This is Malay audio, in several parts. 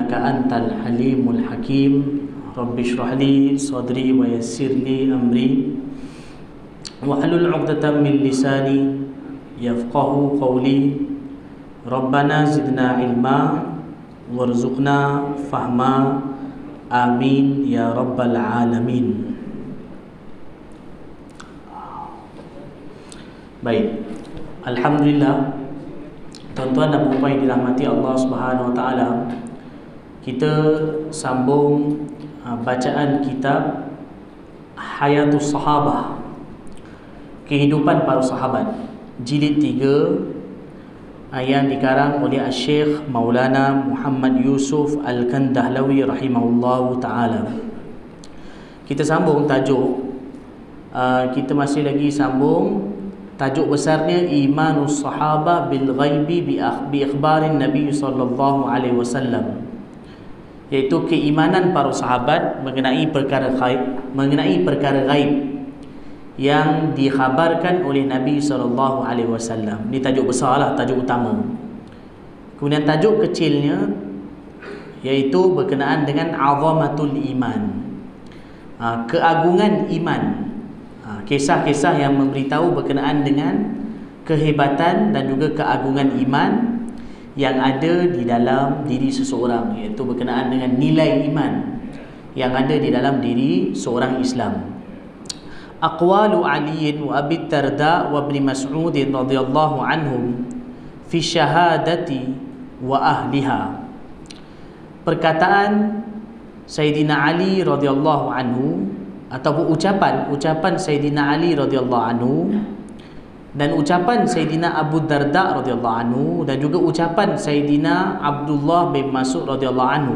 innaka antal halimul hakim. Rabbi shrah li sadri wa yassir li amri wahlul 'uqdatam min lisani yafqahu qawli. Rabbana zidna ilma warzuqna fahma. Amin ya rabbal alamin. Baik, alhamdulillah, tuan-tuan dan puan yang dirahmati Allah Subhanahu wa taala, kita sambung bacaan kitab Hayatus Sahabah, Kehidupan Para Sahabat, jilid 3, yang dikarang oleh Syekh Maulana Muhammad Yusuf Al-Kandahlawi rahimahullahu taala. Kita sambung tajuk, kita masih lagi sambung tajuk besarnya Imanus Sahabah bil Ghaibi bi ikhbarin Nabi sallallahu alaihi wasallam, iaitu keimanan para sahabat mengenai perkara ghaib yang dikhabarkan oleh Nabi sallallahu alaihi wasallam. Ini tajuk besarlah, tajuk utama. Kemudian tajuk kecilnya iaitu berkenaan dengan azamatul iman, keagungan iman. Kisah-kisah yang memberitahu berkenaan dengan kehebatan dan juga keagungan iman yang ada di dalam diri seseorang, iaitu berkenaan dengan nilai iman yang ada di dalam diri seorang Islam. Aqwalu Ali wa Abi Darda wa Ibn Mas'ud radhiyallahu anhum fi syahadati wa ahliha. Perkataan Sayyidina Ali radhiyallahu anhu ataupun ucapan Sayyidina Ali radhiyallahu anhu dan ucapan Sayyidina Abu Darda radhiyallahu anhu dan juga ucapan Sayyidina Abdullah bin Mas'ud radhiyallahu anhu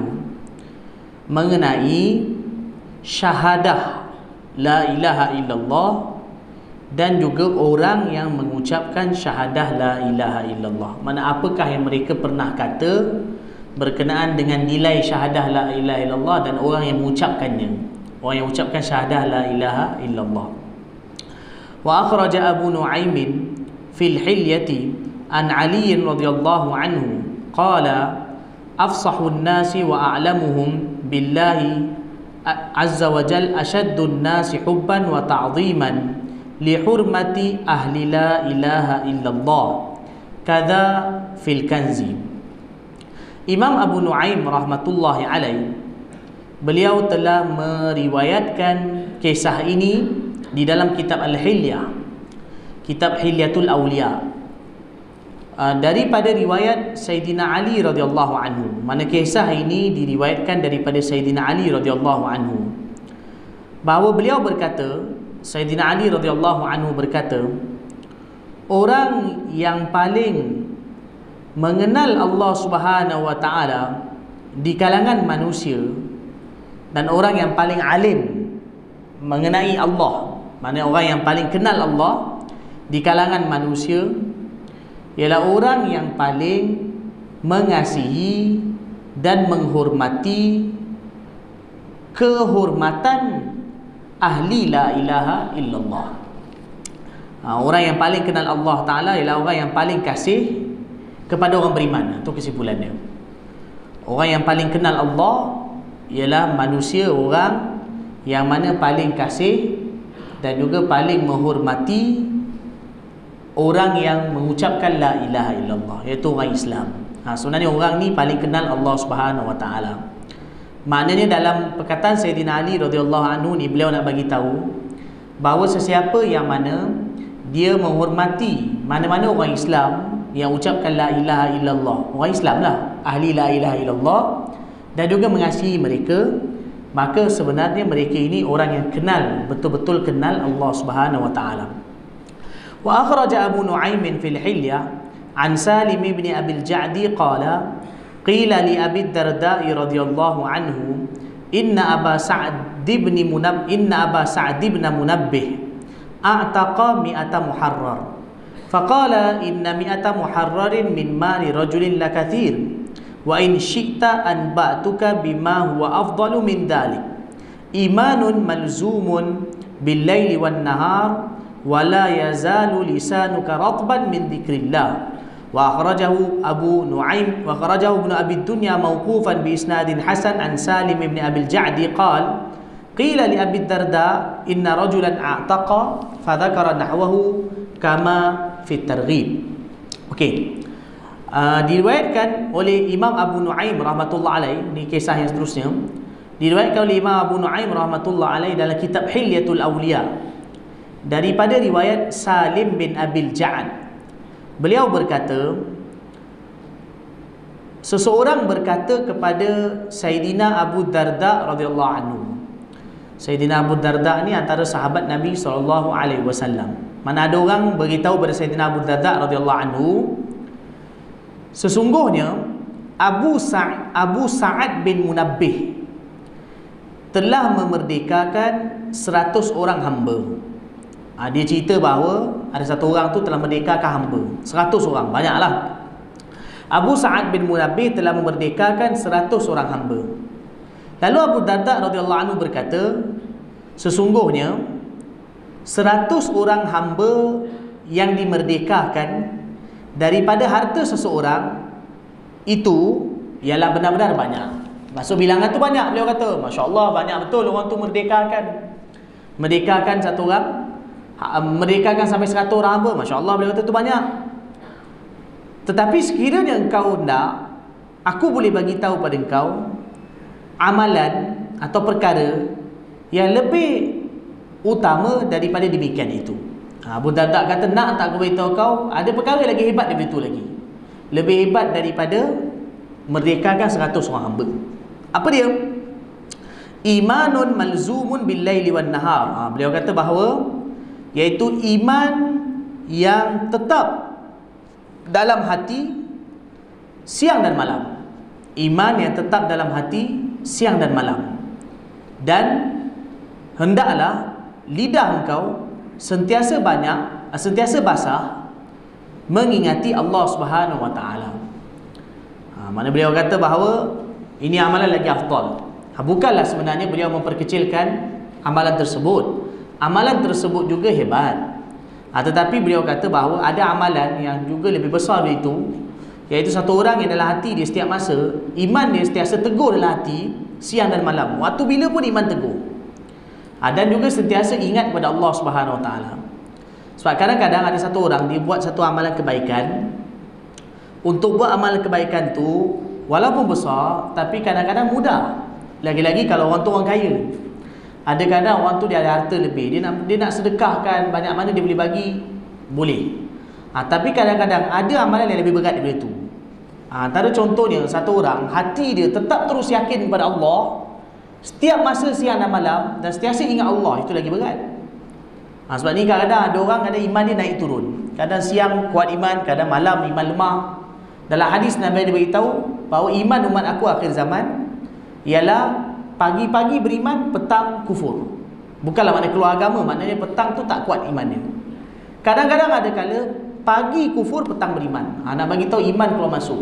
mengenai syahadah la ilaha illallah dan juga orang yang mengucapkan syahadah la ilaha illallah. Mana apakah yang mereka pernah kata berkenaan dengan nilai syahadah la ilaha illallah dan orang yang mengucapkannya, orang yang ucapkan syahadah la ilaha illallah. Wa akhraja Abu Nu'aym fil hilyati an Ali radhiyallahu anhu qala afsahun nasi wa a'lamuhum billahi azza wa jal ashaddun nasi hubban wa ta'ziman li hurmati ahli la ilaha illallah kadza fil kanzi. Imam Abu Nu'aym rahmatullahi alaih, beliau telah meriwayatkan kisah ini di dalam kitab Al-Hilyah, kitab Hilyatul Awliya, daripada riwayat Sayyidina Ali radhiyallahu anhu. Mana kisah ini diriwayatkan daripada Sayyidina Ali radhiyallahu anhu, bahawa beliau berkata, Sayyidina Ali radhiyallahu anhu berkata, orang yang paling mengenal Allah Subhanahu wa taala di kalangan manusia dan orang yang paling alim mengenai Allah, mana orang yang paling kenal Allah di kalangan manusia, ialah orang yang paling mengasihi dan menghormati kehormatan ahli la ilaha illallah. Orang yang paling kenal Allah Ta'ala ialah orang yang paling kasih kepada orang beriman. Itu kesimpulannya. Orang yang paling kenal Allah ialah manusia, orang yang mana paling kasih dan juga paling menghormati orang yang mengucapkan la ilaha illallah, iaitu orang Islam. Sebenarnya orang ni paling kenal Allah Subhanahu wa taala. Maknanya dalam perkataan Sayyidina Ali radhiyallahu anhu ni, beliau nak bagi tahu bahawa sesiapa yang mana dia menghormati mana-mana orang Islam yang ucapkan la ilaha illallah, orang Islam lah, ahli la ilaha illallah, dan juga mengasihi mereka, maka sebenarnya mereka ini orang yang kenal, betul-betul kenal Allah Subhanahu wa taala. Wa akhraja Abu Nu'aym fil Hilyah an Salim ibn Abi al-Ja'di qala qila li Abi Darda radhiyallahu anhu inna Aba Sa'd ibn Munabbih a'taqa mi'ata muharrar faqala inna mi'ata muharrarin min mali rajulin lakathir wa in syi'ta anba'tuka bima huwa afdalu min dhalik imanun malzumun bil laili wan nahar wa la yazalu lisanuka ratban min dhikrillah wa akhrajahu Abu Nu'aim wa akhrajahu Ibnu Abi Dunya mawqufan bi isnadin hasan an Salim ibn Abi al-Ja'di qala qila li Abi Darda inna rajulan a'taqa fa dzakara nahwahu kama fi targhib. Okey. Diriwayatkan oleh Imam Abu Nu'aim rahmatullah alaih, ni kisah yang seterusnya. Diriwayatkan oleh Imam Abu Nu'aim rahmatullah alaih dalam kitab Hilyatul Awliya daripada riwayat Salim bin Abil Ja'ad. Beliau berkata, seseorang berkata kepada Sayyidina Abu Darda radhiyallahu anhu. Sayyidina Abu Darda ni antara sahabat Nabi SAW. Mana ada orang beritahu kepada Sayyidina Abu Darda radhiyallahu anhu, sesungguhnya Abu Sa'ad bin Munabbih telah memerdekakan 100 orang hamba. Dia cerita bahawa ada satu orang tu telah merdekakan hamba 100 orang, banyaklah. Abu Sa'ad bin Munabbih telah memerdekakan 100 orang hamba. Lalu Abu Darda radhiyallahu anhu berkata, sesungguhnya 100 orang hamba yang dimerdekakan daripada harta seseorang itu ialah benar-benar banyak. Maksud bilangan tu banyak. Beliau kata, Masya Allah, banyak betul orang tu merdekakan satu orang, merdekakan sampai 100 orang hamba. Masya Allah, beliau kata tu banyak. Tetapi sekiranya engkau nak, aku boleh bagi tahu pada engkau amalan atau perkara yang lebih utama daripada demikian itu. Abu Darda kata, nak tak aku beritahu kau, ada perkara lagi hebat daripada itu lagi. Lebih hebat daripada merdekakan 100 orang hamba. Apa dia? Imanun malzumun bil laili wan nahar. Beliau kata bahawa iaitu iman yang tetap dalam hati siang dan malam. Iman yang tetap dalam hati siang dan malam. Dan hendaklah lidah engkau sentiasa basah mengingati Allah Subhanahu wa taala. Mana beliau kata bahawa ini amalan lagi afdal. Bukanlah sebenarnya beliau memperkecilkan amalan tersebut. Amalan tersebut juga hebat. Tetapi beliau kata bahawa ada amalan yang juga lebih besar dari itu, iaitu satu orang yang dalam hati dia setiap masa iman dia sentiasa teguh dalam hati siang dan malam. Waktu bila pun iman teguh. Dan juga sentiasa ingat kepada Allah Subhanahu wa taala. Sebab kadang-kadang ada satu orang dia buat satu amalan kebaikan. Untuk buat amalan kebaikan tu walaupun besar, tapi kadang-kadang mudah. Lagi-lagi kalau orang tu orang kaya. Ada kadang orang tu dia ada harta lebih, dia nak sedekahkan banyak mana dia boleh bagi, boleh. Tapi kadang-kadang ada amalan yang lebih berat daripada itu. Antara contohnya satu orang hati dia tetap terus yakin kepada Allah setiap masa siang dan malam, dan sentiasa ingat Allah, itu lagi berat. Sebab ni kadang-kadang ada orang ada iman dia naik turun. Kadang siang kuat iman, kadang malam iman lemah. Dalam hadis Nabi dia beritahu bahawa iman umat aku akhir zaman ialah pagi-pagi beriman, petang kufur. Bukanlah makna keluar agama, maknanya petang tu tak kuat iman dia. Kadang-kadang ada kala pagi kufur, petang beriman. Nak bagi tahu iman keluar masuk.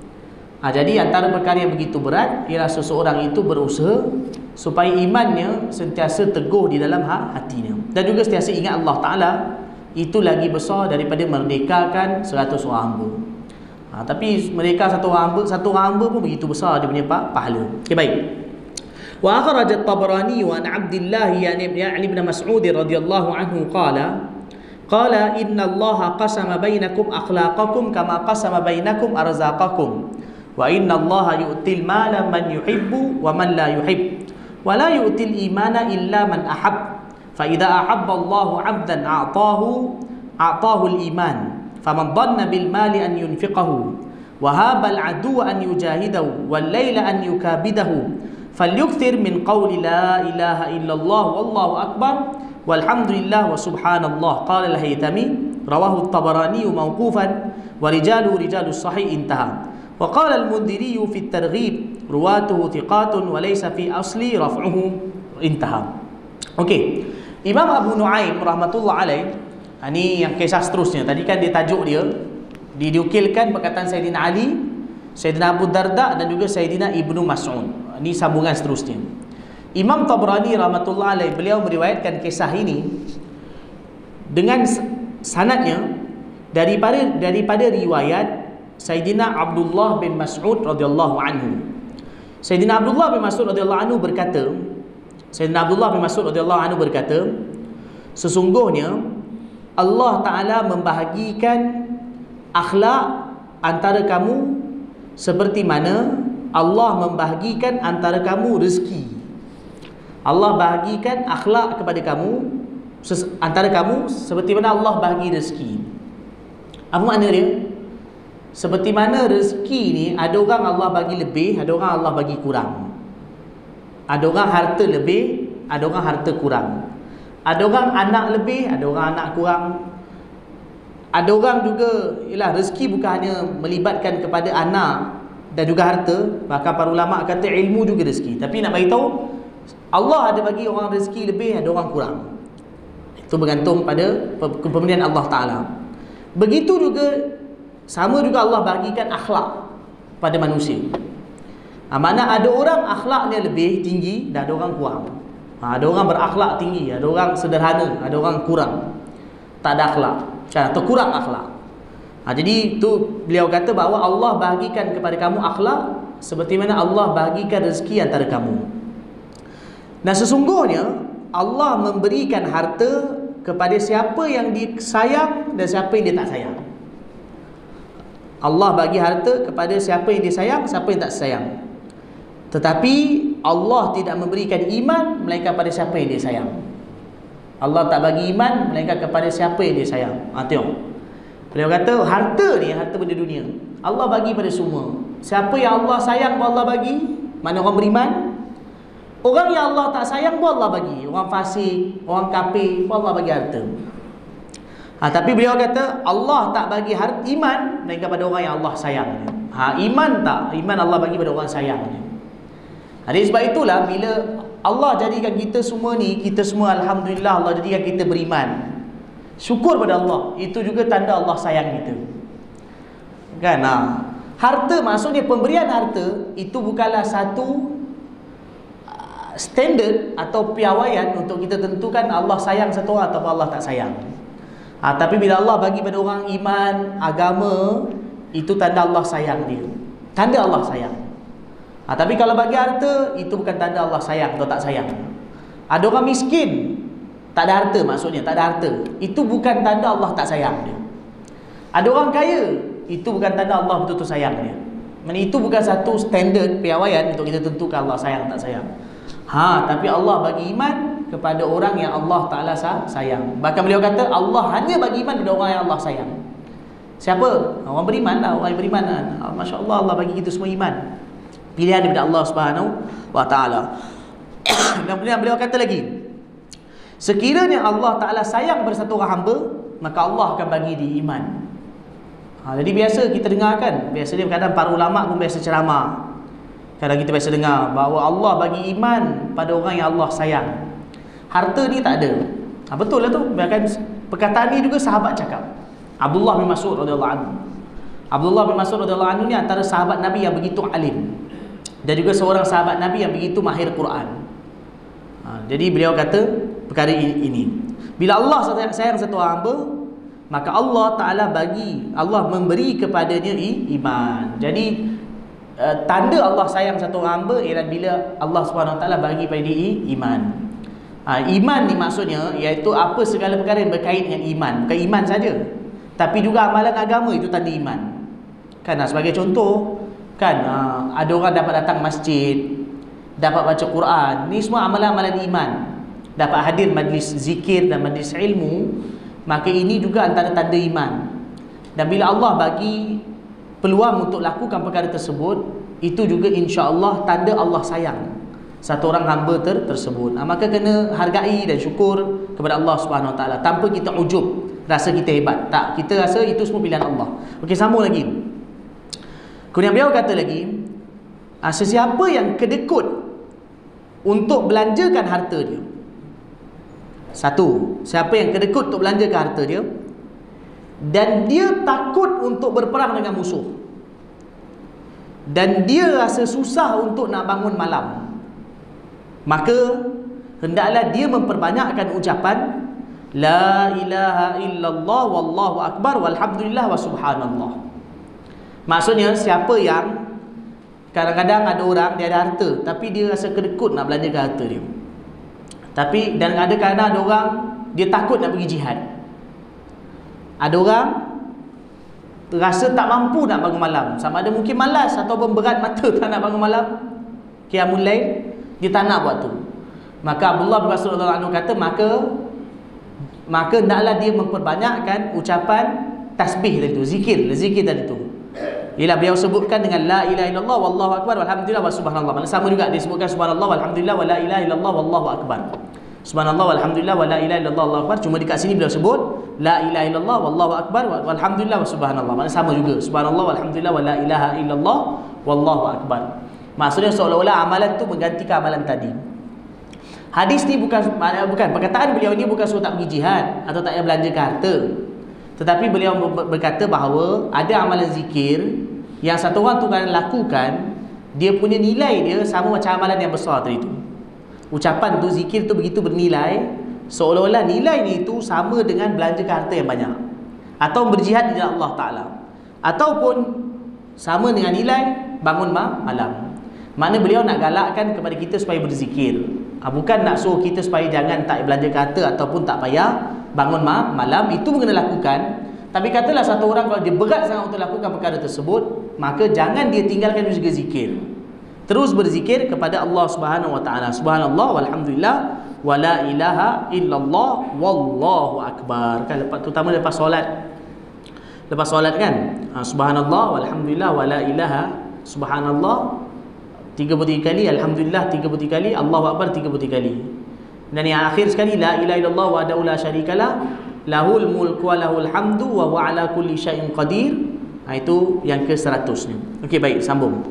Jadi antara perkara yang begitu berat ialah seseorang itu berusaha supaya imannya sentiasa teguh di dalam hatinya, dan juga sentiasa ingat Allah Ta'ala. Itu lagi besar daripada merdekakan 100 orang hamba. Tapi mereka satu orang hamba pun begitu besar dia punya pahala. Okey, baik. Wa akhraj at-Tabarani wa an Abdullah yani ibn Mas'ud radhiyallahu anhu qala inna Allah qasama bainakum akhlaqakum kama qasama bainakum arzaqakum wa inna Allah yu'til mala man yuhibbu wa man la yuhib wa la yu'til imana illa man ahab fa idza ahabba Allah 'abdan a'tahu al-iman faman dhanna bil mali an yunfiqahu wa haba al-'adu an yujahidahu wal layla an yukabidahu falyukthir min qawli la ilaha illallah wallahu akbar walhamdulillah wa subhanallah. Qala al-Haythami rawahu at-Tabarani mawqufan wa rijalus sahih intaha. Wa qala al-Mundhiri fi at-Targhib ruwatuhu thiqatun wa laysa fi asli raf'uhu intaha. Okey, Imam Abu Nu'aim rahmatullah alaih, ini yang kisah seterusnya. Tadi kan dia tajuk dia diukilkan perkataan Sayyidina Ali, Sayyidina Abu Darda dan juga Sayyidina Ibnu Mas'ud. Ini sambungan seterusnya. Imam Tabrani rahmatullah alaih, beliau meriwayatkan kisah ini dengan sanadnya daripada riwayat Sayyidina Abdullah bin Mas'ud radhiyallahu anhu. Sayyidina Abdullah bin Mas'ud radhiyallahu anhu berkata, sesungguhnya Allah Ta'ala membahagikan akhlak antara kamu seperti mana Allah membahagikan antara kamu rezeki. Allah bahagikan akhlak kepada kamu antara kamu seperti mana Allah bahagi rezeki. Apa makna dia? Seperti mana rezeki ni, ada orang Allah bagi lebih, ada orang Allah bagi kurang. Ada orang harta lebih, ada orang harta kurang. Ada orang anak lebih, ada orang anak kurang. Ada orang juga, ialah rezeki bukan hanya melibatkan kepada anak dan juga harta. Bahkan para ulama kata ilmu juga rezeki. Tapi nak bagi tahu, Allah ada bagi orang rezeki lebih, ada orang kurang. Itu bergantung pada pemberian Allah Ta'ala. Begitu juga, sama juga Allah bagikan akhlak pada manusia. Mana ada orang akhlaknya lebih tinggi dan ada orang kurang. Ada orang berakhlak tinggi, ada orang sederhana, ada orang kurang, tak ada akhlak atau kurang akhlak. Jadi tu beliau kata bahawa Allah bahagikan kepada kamu akhlak seperti mana Allah bahagikan rezeki antara kamu. Dan sesungguhnya Allah memberikan harta kepada siapa yang disayang dan siapa yang dia tak sayang. Allah bagi harta kepada siapa yang dia sayang, siapa yang tak sayang. Tetapi Allah tidak memberikan iman melainkan pada siapa yang dia sayang. Allah tak bagi iman melainkan kepada siapa yang dia sayang. Tengok, beliau kata harta ni, harta benda dunia, Allah bagi pada semua. Siapa yang Allah sayang pun Allah bagi. Mana orang beriman. Orang yang Allah tak sayang pun Allah bagi. Orang fasik, orang kafir pun Allah bagi harta. Tapi beliau kata Allah tak bagi harta iman melainkan pada orang yang Allah sayang. Iman tak, iman Allah bagi pada orang sayang. Jadi sebab itulah bila Allah jadikan kita semua ni, kita semua alhamdulillah Allah jadikan kita beriman, syukur pada Allah. Itu juga tanda Allah sayang kita. Kan? Harta maksudnya pemberian harta itu bukanlah satu standard atau piawaian untuk kita tentukan Allah sayang satu orang atau Allah tak sayang. Tapi bila Allah bagi pada orang iman, agama, itu tanda Allah sayang dia. Tanda Allah sayang. Tapi kalau bagi harta, itu bukan tanda Allah sayang atau tak sayang. Ada orang miskin, tak ada harta, maksudnya tak ada harta, itu bukan tanda Allah tak sayang dia. Ada orang kaya, itu bukan tanda Allah betul-betul sayang dia. Itu bukan satu standard piawaian untuk kita tentukan Allah sayang tak sayang. Tapi Allah bagi iman kepada orang yang Allah Ta'ala sayang. Bahkan beliau kata Allah hanya bagi iman kepada orang yang Allah sayang. Siapa? Orang beriman lah, orang yang beriman lah. Masya Allah, Allah bagi kita semua iman. Pilihan daripada Allah Subhanahu wa Ta'ala. Dan kemudian beliau kata lagi, sekiranya Allah Ta'ala sayang pada satu orang hamba, maka Allah akan bagi dia iman. Jadi biasa kita dengar kan, biasanya kadang para ulama pun biasa ceramah, kadang kita biasa dengar bahawa Allah bagi iman pada orang yang Allah sayang. Harta ni tak ada. Betul lah tu. Bahkan perkataan ni juga sahabat cakap. Abdullah bin Mas'ud radhiyallahu anhu. Abdullah bin Mas'ud radhiyallahu anhu ni antara sahabat Nabi yang begitu alim, dan juga seorang sahabat Nabi yang begitu mahir Quran. Jadi beliau kata perkara ini, bila Allah sayang satu hamba, maka Allah Ta'ala Allah memberi kepadanya iman. Jadi tanda Allah sayang satu hamba ialah bila Allah SWT bagi pada dia iman. Iman ni maksudnya iaitu apa segala perkara yang berkait dengan iman. Bukan iman saja, tapi juga amalan agama itu tanda iman. Kan, sebagai contoh kan, ada orang dapat datang masjid, dapat baca Quran, ni semua amalan-amalan iman. Dapat hadir majlis zikir dan majlis ilmu, maka ini juga antara tanda iman. Dan bila Allah bagi peluang untuk lakukan perkara tersebut, itu juga insya-Allah tanda Allah sayang satu orang hamba tersebut. Maka kena hargai dan syukur kepada Allah Subhanahu Wa Taala tanpa kita ujub, rasa kita hebat. Tak, kita rasa itu semua pilihan Allah. Okey, sambung lagi. Kemudian beliau kata lagi, sesiapa yang kedekut untuk belanjakan harta dia. Satu, siapa yang kedekut untuk belanjakan harta dia dan dia takut untuk berperang dengan musuh, dan dia rasa susah untuk nak bangun malam, maka hendaklah dia memperbanyakkan ucapan La ilaha illallah wallahu akbar walhamdulillah wa subhanallah. Maksudnya siapa yang kadang-kadang ada orang dia ada harta tapi dia rasa kedekut nak belanjakan harta dia. Tapi dan ada kadang ada orang dia takut nak pergi jihad. Ada orang rasa tak mampu nak bangun malam, sama ada mungkin malas ataupun berat mata tak nak bangun malam, qiyamul lail, dia tak nak buat tu. Maka Abdullah bin Mas'ud radhiyallahu anhu kata, maka hendaklah dia memperbanyakkan ucapan tasbih tadi tu, zikir tadi tu. Ialah beliau sebutkan dengan la ilaha illallah wallahu akbar walhamdulillah wa subhanallah. Mana sama juga dia sebutkan subhanallah walhamdulillah wa la ilaha illallah wallahu akbar. Subhanallah walhamdulillah wa la ilaha illallah wallahu akbar. Cuma dekat sini beliau sebut la ilaha illallah wallahu akbar walhamdulillah wa subhanallah. Mana sama juga subhanallah walhamdulillah wa la ilaha illallah wallahu akbar. Maksudnya seolah-olah amalan tu menggantikan amalan tadi. Hadis ni bukan perkataan beliau ni bukan suruh tak pergi jihad atau tak payah belanjakan harta. Tetapi beliau berkata bahawa ada amalan zikir yang satu orang tu kan lakukan, dia punya nilai dia sama macam amalan yang besar tadi tu. Ucapan tu, zikir tu begitu bernilai, seolah-olah nilai ni tu sama dengan belanjakan harta yang banyak, atau berjihad di jalan Allah Ta'ala, ataupun sama dengan nilai bangun malam. Mana beliau nak galakkan kepada kita supaya berzikir, bukan nak suruh kita supaya jangan tak belanjakan harta ataupun tak payah bangun malam. Itu kena lakukan. Tapi katalah satu orang kalau dia berat sangat untuk lakukan perkara tersebut, maka jangan dia tinggalkan juga zikir. Terus berzikir kepada Allah Subhanahu wa taala. Subhanallah walhamdulillah wa la ilaha illallah wallahu akbar. Kan lepas terutama lepas solat. Lepas solat kan? Subhanallah walhamdulillah wa la ilaha, subhanallah 33 kali, alhamdulillah 33 kali, Allahu akbar 33 kali. Dan yang akhir sekali la ilaha illallah wahdahu la syarikalah, lahul mulku wa lahul hamdu wa huwa ala kulli syai'in qadir. Itu yang ke-100 ni. Okey, baik, sambung.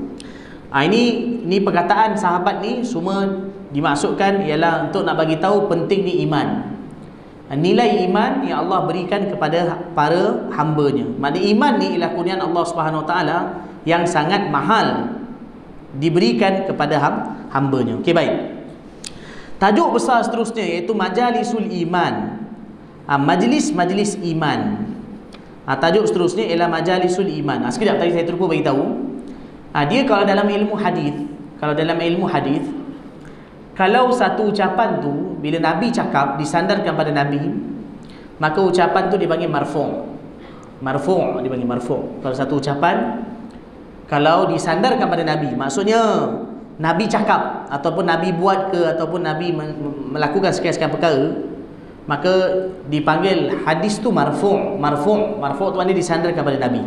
Ini perkataan sahabat ni semua dimaksudkan ialah untuk nak bagi tahu penting ni iman. Nilai iman yang Allah berikan kepada para hamba-Nya. Maknanya iman ni ialah kurniaan Allah Subhanahu wa taala yang sangat mahal diberikan kepada hamba-Nya. Okey, baik. Tajuk besar seterusnya iaitu majalisul iman. Majlis-majlis iman. Tajuk seterusnya ialah majalisul iman. Sekejap tadi saya terlupa bagi tahu. Dia kalau dalam ilmu hadis, kalau satu ucapan tu bila Nabi cakap disandarkan pada Nabi, maka ucapan tu dipanggil marfu'. Marfu' dipanggil marfu'. Kalau satu ucapan kalau disandarkan pada Nabi, maksudnya Nabi cakap ataupun Nabi buat ke ataupun Nabi melakukan sekian-sekian perkara, maka dipanggil hadis tu marfu'. Marfu' tu maknanya disandarkan pada Nabi.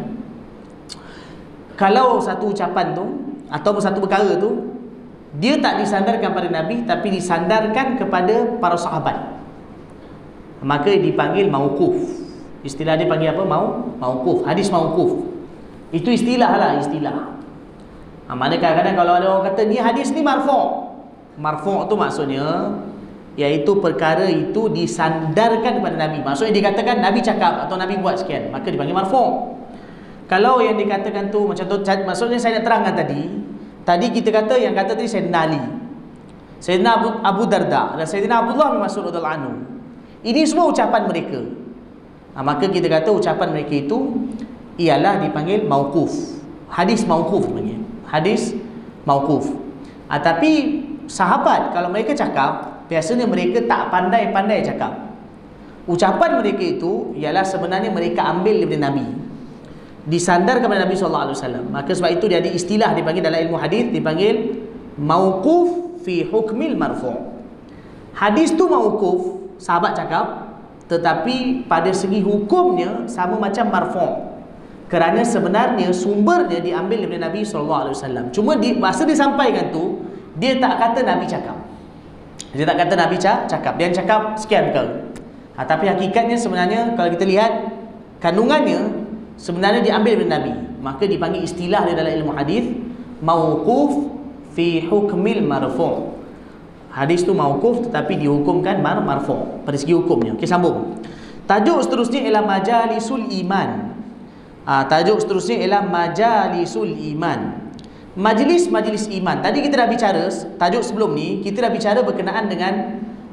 Kalau satu ucapan tu ataupun satu perkara tu dia tak disandarkan pada Nabi tapi disandarkan kepada para sahabat, maka dipanggil mauquf. Istilah dia panggil apa? Mauquf. Hadis mauquf. Itu istilah lah, istilah. Mana kadang-kadang kalau ada orang kata ni hadis ni marfu'. Marfu' tu maksudnya iaitu perkara itu disandarkan kepada Nabi. Maksudnya dikatakan Nabi cakap atau Nabi buat sekian, maka dipanggil marfu'. Kalau yang dikatakan tu macam tu, maksudnya saya nak terangkan tadi kita kata yang kata tadi Sayyidina Ali, Sayyidina Abu Darda dan Sayyidina Abdullah bin Mas'ud radhiyallahu anhu. Ini semua ucapan mereka. Maka kita kata ucapan mereka itu ialah dipanggil mauquf. Hadis mauquf namanya. Hadis mauquf. Tapi sahabat kalau mereka cakap, biasanya mereka tak pandai-pandai cakap. Ucapan mereka itu ialah sebenarnya mereka ambil daripada Nabi, disandar kepada Nabi SAW. Maka sebab itu dia ada istilah dipanggil dalam ilmu hadis, dipanggil mauquf fi hukmil marfu'. Hadis tu mauquf, sahabat cakap, tetapi pada segi hukumnya sama macam marfu'. Kerana sebenarnya sumbernya diambil daripada Nabi SAW. Cuma masa disampaikan tu, dia tak kata Nabi cakap. Dia tak kata Nabi cakap. Dia cakap sekian perkara. Tapi hakikatnya sebenarnya kalau kita lihat kandungannya sebenarnya diambil daripada Nabi. Maka dipanggil istilah dia dalam ilmu hadis mauquf fi hukmil marfu'. Hadis tu mauquf tetapi dihukumkan marfu' pada segi hukumnya. Okey, sambung. Tajuk seterusnya ialah majalisul iman. Tajuk seterusnya ialah majalisul iman. Majlis-majlis iman. Tadi kita dah bicara, tajuk sebelum ni kita dah bicara berkenaan dengan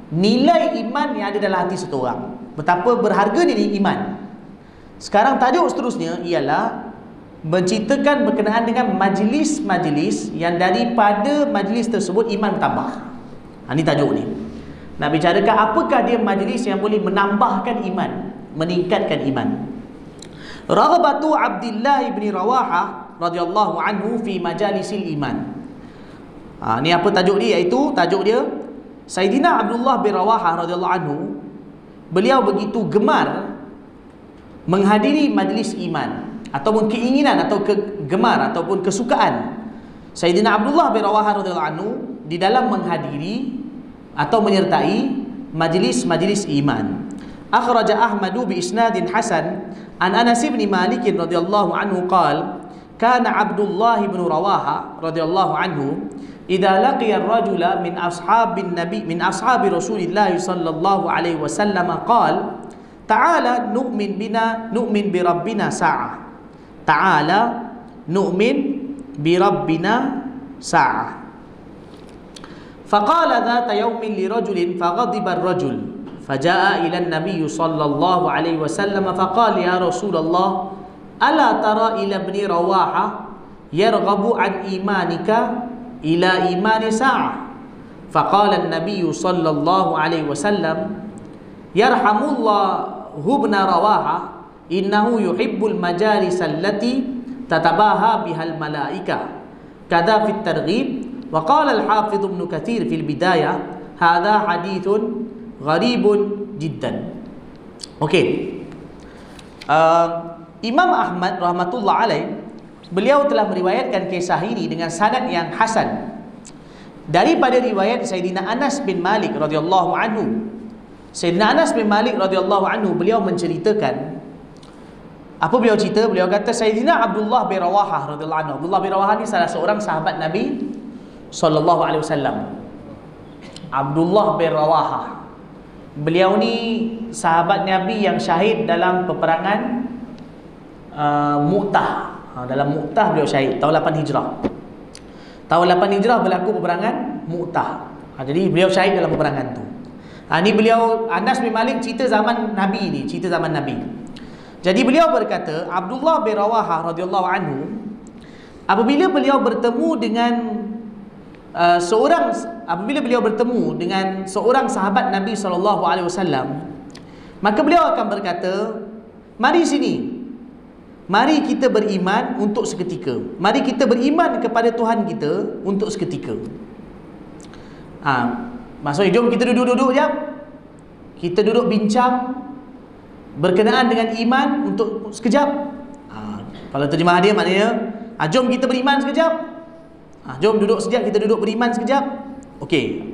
nilai iman yang ada dalam hati seseorang. Betapa berharga diri iman. Sekarang tajuk seterusnya ialah menceritakan berkenaan dengan majlis-majlis yang daripada majlis tersebut iman tambah. Ini tajuk ni. Nak bicarakan apakah dia majlis yang boleh menambahkan iman, meningkatkan iman. Raghabatu Abdullah bin Rawahah radhiyallahu anhu fi majalisil iman. Ni apa tajuk dia? Iaitu tajuk dia Sayyidina Abdullah bin Rawahah radhiyallahu anhu, beliau begitu gemar menghadiri majlis iman, ataupun keinginan atau kegemar ataupun kesukaan Sayyidina Abdullah bin Rawahah radhiyallahu anhu di dalam menghadiri atau menyertai majlis-majlis iman. Akhraja Ahmadu bi isnadin hasan an Anas bin Malik radhiyallahu anhu qala kana Abdullah bin Rawahah radhiyallahu anhu idza laqiya ar-rajula min ashabin nabi min ashabi Rasulillah sallallahu alaihi wasallam qala ta'ala nu'min bi rabbina sa'ah. Ta'ala nu'min bi rabbina sa'ah. Faqala dhata yawmin li rajulin faghadiba ar-rajul faja'a ila an-nabiy sallallahu alaihi wasallam faqala ya Rasulullah ala tara ila ibni Rawaha yarghabu an imanika ila imani sa'ah. Faqala an-nabiy sallallahu alaihi wasallam yarhamullahu ibna Rawaha innahu yuhibbul majalis allati tatabaha bihal malaika kadha fit targhib. Wa qala al-Hafidh Ibn Katsir fil bidayah hadha hadithun gharibun jiddan. Okey. Imam Ahmad rahmatullah alaih, beliau telah meriwayatkan kisah ini dengan sanad yang hasan daripada riwayat Sayyidina Anas bin Malik radhiyallahu anhu. Sayyidina Anas bin Malik radhiyallahu anhu, beliau menceritakan, apa beliau cerita? Beliau kata Sayyidina Abdullah bin Rawahah radhiyallahu anhu. Abdullah bin Rawahah ni salah seorang sahabat Nabi sallallahu alaihi wasallam. Abdullah bin Rawahah, beliau ni sahabat Nabi yang syahid dalam peperangan Mu'tah. Dalam Mu'tah beliau syahid tahun 8 Hijrah. Tahun 8 Hijrah berlaku peperangan Mu'tah. Jadi beliau syahid dalam peperangan tu. Ni beliau, Anas bin Malik cerita zaman Nabi ni, cerita zaman Nabi. Jadi beliau berkata, Abdullah bin Rawahah radhiyallahu anhu, apabila beliau bertemu dengan seorang sahabat Nabi SAW, maka beliau akan berkata, mari sini, mari kita beriman untuk seketika, mari kita beriman kepada Tuhan kita untuk seketika. Maksudnya jom kita duduk-duduk jap, kita duduk bincang berkenaan dengan iman untuk sekejap. Kalau terjemah dia maknanya jom kita beriman sekejap. Jom duduk sekejap, kita duduk beriman sekejap. Okey.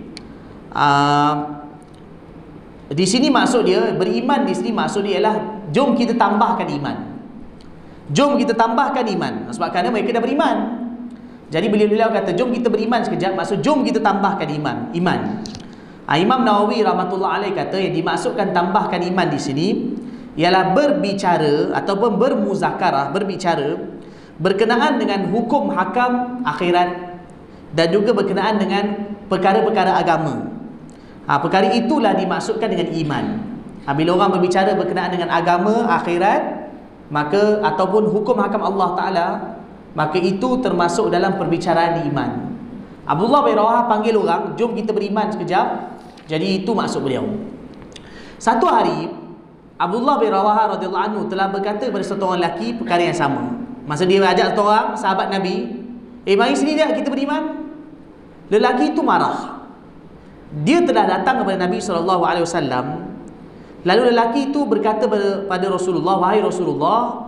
Di sini maksud dia, beriman di sini maksud dia ialah jom kita tambahkan iman. Jom kita tambahkan iman. Sebab kerana mereka dah beriman. Jadi beliau kata jom kita beriman sekejap, maksud jom kita tambahkan iman. Imam Nawawi rahmatullah alaih kata yang dimaksudkan tambahkan iman di sini ialah berbicara ataupun bermuzakarah, berbicara berkenaan dengan hukum hakam akhirat dan juga berkenaan dengan perkara-perkara agama. Perkara itulah dimaksudkan dengan iman. Bila orang berbicara berkenaan dengan agama akhirat, maka ataupun hukum hakam Allah Ta'ala, maka itu termasuk dalam perbicaraan iman. Abdullah bin Rawahah panggil orang, jom kita beriman sekejap. Jadi itu maksud beliau. Satu hari Abdullah bin Rawahah radhiyallahu anhu telah berkata kepada satu orang lelaki perkara yang sama. Masa dia ajak satu orang sahabat Nabi, mari sini dia kita beriman. Lelaki itu marah. Dia telah datang kepada Nabi SAW. Lalu lelaki itu berkata pada Rasulullah, wahai Rasulullah,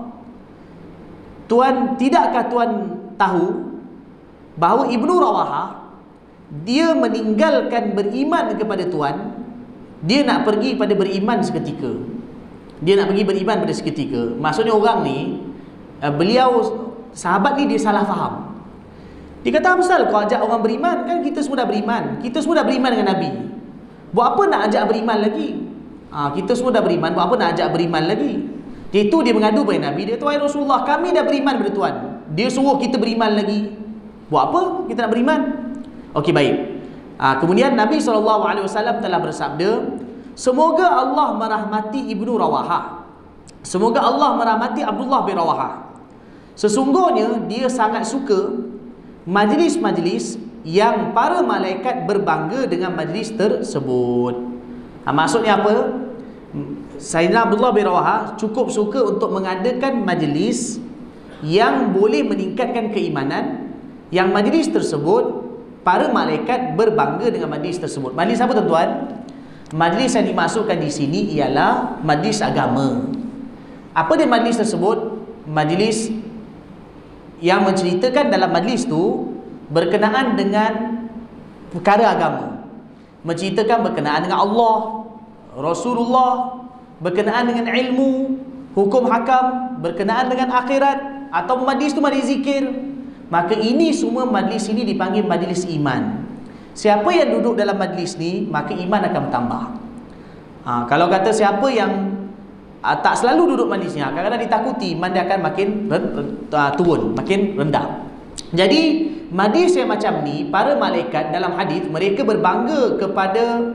tidakkah Tuan tahu bahawa Ibnu Rawahah dia meninggalkan beriman kepada Tuan, dia nak pergi pada beriman seketika. Dia nak pergi beriman pada seketika. Maksudnya orang ni, beliau sahabat ni dia salah faham. Dia kata, apa pasal kau ajak orang beriman? Kan kita semua dah beriman. Kita semua dah beriman dengan Nabi. Buat apa nak ajak beriman lagi? Kita semua dah beriman, buat apa nak ajak beriman lagi? Itu dia mengadu pada Nabi. Dia kata, wahai Rasulullah, kami dah beriman pada Tuan. Dia suruh kita beriman lagi. Buat apa kita nak beriman? Okey, baik. Kemudian Nabi SAW telah bersabda, semoga Allah merahmati Ibnu Rawahah, semoga Allah merahmati Abdullah bin Rawahah. Sesungguhnya dia sangat suka majlis-majlis yang para malaikat berbangga dengan majlis tersebut. Maksudnya apa? Sayyidina Abdullah bin Rawahah cukup suka untuk mengadakan majlis yang boleh meningkatkan keimanan, yang majlis tersebut para malaikat berbangga dengan majlis tersebut. Majlis apa tuan-tuan? Majlis yang dimasukkan di sini ialah majlis agama. Apa dia majlis tersebut? Majlis yang menceritakan dalam majlis tu berkenaan dengan perkara agama, menceritakan berkenaan dengan Allah, Rasulullah, berkenaan dengan ilmu, hukum hakam, berkenaan dengan akhirat, atau majlis tu majlis zikir. Maka ini semua majlis ini dipanggil majlis iman. Siapa yang duduk dalam majlis ni, maka iman akan bertambah. Kalau kata siapa yang tak selalu duduk majlis ni, kadang-kadang ditakuti, iman dia akan makin turun, makin rendah. Jadi majlis yang macam ni, para malaikat dalam hadis mereka berbangga kepada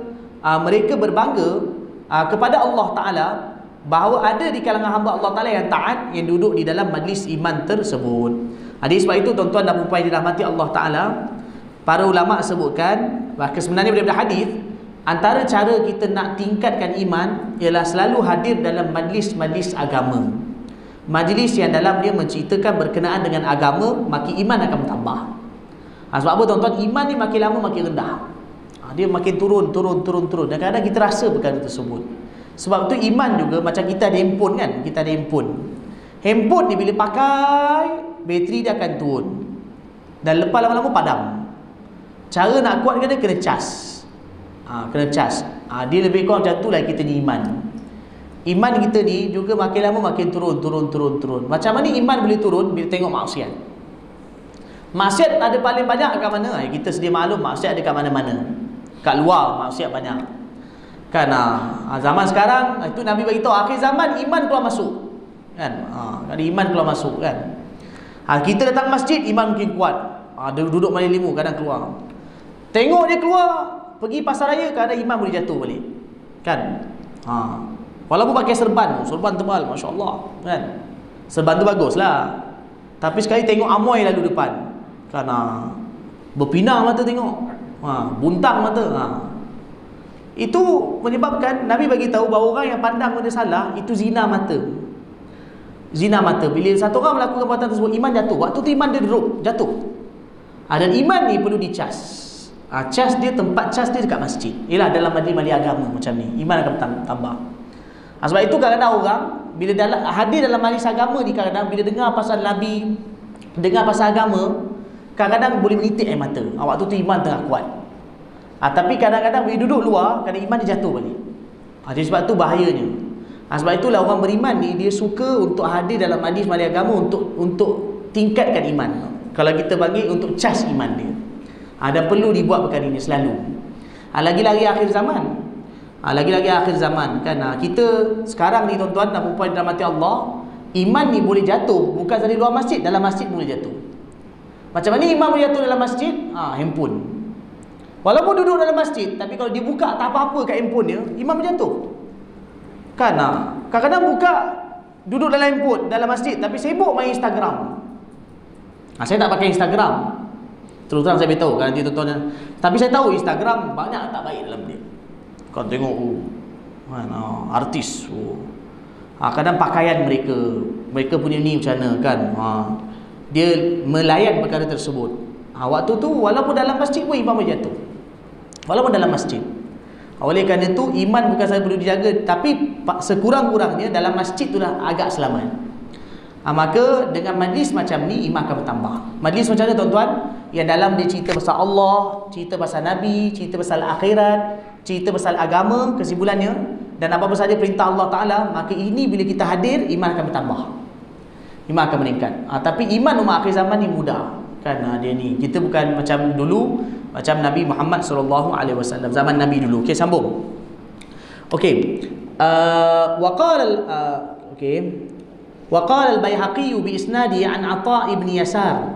kepada Allah Ta'ala, bahawa ada di kalangan hamba Allah Ta'ala yang taat, yang duduk di dalam majlis iman tersebut. Sebab itu tuan-tuan dan puan yang dirahmati Allah Ta'ala, para ulama sebutkan bahawa sebenarnya daripada hadis, antara cara kita nak tingkatkan iman ialah selalu hadir dalam majlis-majlis agama, majlis yang dalam dia menceritakan berkenaan dengan agama, maka iman akan bertambah. Sebab apa tuan-tuan? Iman ni makin lama makin rendah, dia makin turun. Dan kadang-kadang kita rasa perkara tersebut. Sebab tu iman juga macam kita ada handphone kan. Kita ada handphone ni bila pakai, bateri dia akan turun dan lepas lama-lama padam. Cara nak kuatkan dia kena cas. Kena cas. Dia lebih kurang macam tu lah kita ni iman. Iman kita ni juga makin lama makin turun. Macam mana iman boleh turun? Bila tengok maksiat. Maksiat ada paling banyak kat mana? Kita sedia maklum maksiat ada kat mana-mana. Kat luar maksiat banyak kan. Zaman sekarang itu Nabi bagi tahu akhir zaman iman keluar masuk kan. Ada iman keluar masuk kan. Kita datang masjid, iman mungkin kuat. Duduk malam limu, kadang keluar. Tengok dia keluar pergi pasar raya, kadang iman boleh jatuh balik kan. Walaupun pakai serban tebal, Masya Allah kan. Serban tu bagus lah, tapi sekali tengok amoy lalu depan kan, berpinang mata tengok, buntang mata. Itu menyebabkan Nabi bagi tahu bahawa orang yang pandang benda salah itu zina mata. Bila satu orang melakukan perbuatan tersebut, iman jatuh. Waktu tu iman dia drop, jatuh. Dan iman ni perlu dicas. Cas dia, tempat cas dia dekat masjid. Ialah dalam majlis-majlis agama macam ni, iman akan tambah. Sebab itu kadang-kadang orang bila hadir dalam majlis agama ni, kadang-kadang bila dengar pasal Nabi, dengar pasal agama, kadang-kadang boleh menitik air mata. Waktu tu iman tengah kuat. Tapi kadang-kadang bila duduk luar, kadang iman dia jatuh balik. Jadi sebab tu bahayanya. Sebab itulah orang beriman ni dia suka untuk hadir dalam majlis-majlis agama untuk tingkatkan iman. Kalau kita bagi untuk cas iman dia. Dan perlu dibuat perkara ini selalu. Lagi-lagi akhir zaman. Lagi-lagi akhir zaman kan. Kita sekarang ni tuan-tuan dan puan yang dirahmati Allah, iman ni boleh jatuh bukan sahaja luar masjid, dalam masjid boleh jatuh. Macam mana iman boleh jatuh dalam masjid? Handphone. Walaupun duduk dalam masjid, tapi kalau dia buka tak apa-apa kat handphone dia, iman berjatuh kan. Kadang-kadang buka, duduk dalam handphone dalam masjid, tapi sibuk main Instagram. Saya tak pakai Instagram, terus terang saya beritahu kan nanti tuan-tuan. Tapi saya tahu Instagram banyak tak baik dalam dia. Kau tengok artis, kadang pakaian mereka punya ni macam mana kan. Dia melayan perkara tersebut. Waktu tu walaupun dalam masjid pun iman boleh jatuh. Walaupun dalam masjid. Oleh kerana itu iman bukan sahaja perlu dijaga, tapi sekurang-kurangnya dalam masjid tu dah agak selamat. Maka dengan majlis macam ni iman akan bertambah. Majlis macam mana tuan-tuan? Yang dalam dia cerita pasal Allah, cerita pasal Nabi, cerita pasal akhirat, cerita pasal agama, kesimpulannya, dan apa-apa saja perintah Allah Ta'ala, maka ini bila kita hadir, iman akan bertambah, iman akan meningkat. Tapi iman umat akhir zaman ni mudah kan. Dia ni, kita bukan macam dulu, macam Nabi Muhammad SAW, zaman Nabi dulu. Okey, sambung. Okey. Waqala al-Baihaqi bi isnadi an Atha ibn Yasar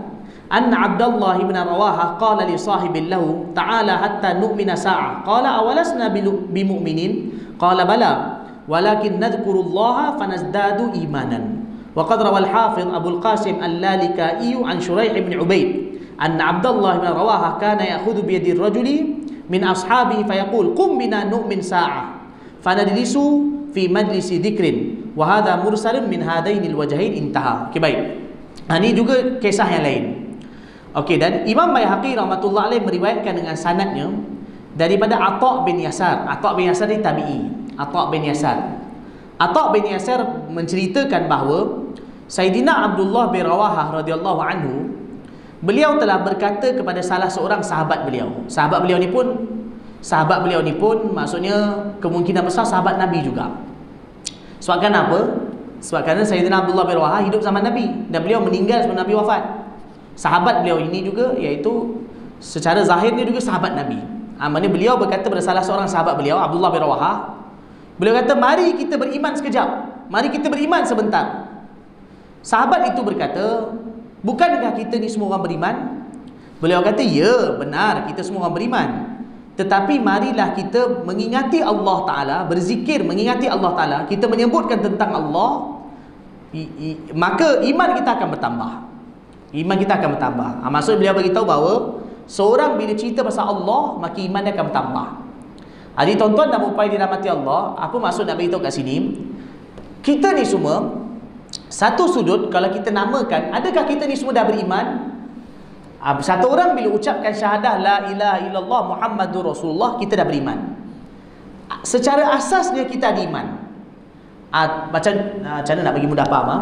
anna Abdullah bin Rawahah qala li sahibin lahu ta'ala hatta nu'mina sa'ah qala awalasna bimu'minin qala bala walakin nadhkurullaha fanazdadu imanan. Wa qad rawal Hafiz Abu al-Qasim al-Lalikai an Shuraih bin Ubaid anna Abdullah bin Rawahah kana ya'khudhu bi yadi ar-rajuli min ashabihi fayaqul qum bina nu'min sa'ah fanajlisu fi majlisi dhikrin wa hadha mursalun min hadainil wajhain intaha. Okey, baik. Ini juga kisah yang lain. Okey, dan Imam Baihaqi rahmatullah alaih meriwayatkan dengan sanadnya daripada Atha bin Yasar. Atha bin Yasar ni tabi'i. Atha bin Yasar. Atha bin Yasar menceritakan bahawa Sayyidina Abdullah bin Rawahah radhiyallahu anhu, beliau telah berkata kepada salah seorang sahabat beliau. Sahabat beliau ni pun maksudnya kemungkinan besar sahabat Nabi juga. Sebabkan apa? Sebab kerana Sayyidina Abdullah bin Rawahah hidup zaman Nabi dan beliau meninggal sebelum Nabi wafat. Sahabat beliau ini juga, iaitu secara zahirnya juga sahabat Nabi. Maksudnya beliau berkata kepada salah seorang sahabat beliau, Abdullah bin Rawahah, beliau kata, mari kita beriman sekejap, mari kita beriman sebentar. Sahabat itu berkata, bukankah kita ni semua orang beriman? Beliau kata, ya benar, kita semua orang beriman, tetapi marilah kita mengingati Allah Ta'ala, berzikir mengingati Allah Ta'ala, kita menyebutkan tentang Allah, maka iman kita akan bertambah. Iman kita akan bertambah. Maksud beliau beritahu bahawa seorang bila cerita pasal Allah, maka iman dia akan bertambah. Jadi tuan-tuan dan puan dirahmati Allah, apa maksud nak beritahu kat sini? Kita ni semua satu sudut, kalau kita namakan, adakah kita ni semua dah beriman? Satu orang bila ucapkan syahadah la ilaha illallah Muhammadur Rasulullah, kita dah beriman. Secara asasnya kita ada iman. Macam mana nak bagi mudah faham?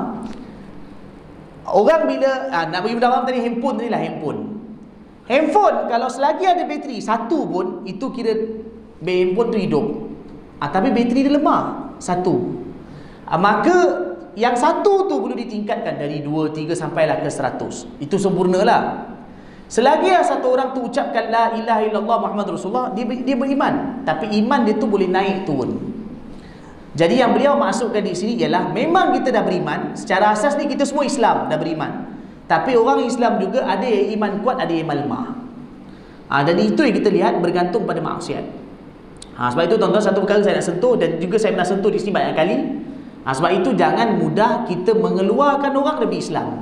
Orang bila nak bagi mudah faham tadi, handphone tadi lah, handphone kalau selagi ada bateri satu pun, itu kira handphone tu hidup. Tapi bateri dia lemah satu, maka yang satu tu perlu ditingkatkan dari 2, 3 sampailah ke 100. Itu sempurnalah. Selagi satu orang tu ucapkan la ilaha illallah Muhammadur Rasulullah, dia beriman. Tapi iman dia tu boleh naik turun. Jadi yang beliau maksudkan di sini ialah memang kita dah beriman. Secara asas ni kita semua Islam dah beriman. Tapi orang Islam juga ada yang iman kuat, ada yang iman lemah. Dan itu yang kita lihat bergantung pada maksiat. Sebab itu tuan-tuan, satu perkara saya nak sentuh, dan juga saya pernah sentuh di sini banyak kali. Sebab itu jangan mudah kita mengeluarkan orang dari Islam.